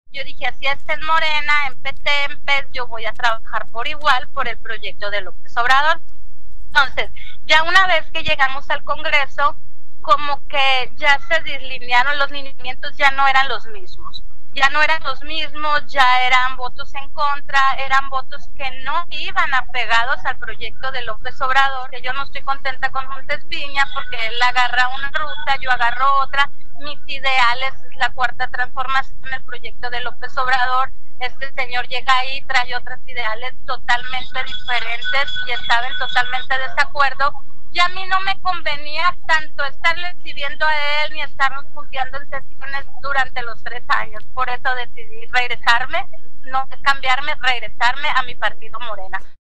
Yo dije, así es en Morena, en PT, en PES, yo voy a trabajar por igual por el proyecto de López Obrador. Entonces, ya una vez que llegamos al Congreso, como que ya se deslinearon, los lineamientos ya no eran los mismos. Ya no eran los mismos, ya eran votos en contra, eran votos que no iban apegados al proyecto de López Obrador, que yo no estoy contenta con Montes Piña porque él agarra una ruta, yo agarro otra, mis ideales es la cuarta transformación, el proyecto de López Obrador, este señor llega ahí, trae otros ideales totalmente diferentes y estaba en totalmente desacuerdo. Y a mí no me convenía tanto estarle sirviendo a él ni estarnos punteando en sesiones durante los 3 años. Por eso decidí regresarme, no cambiarme, regresarme a mi partido Morena.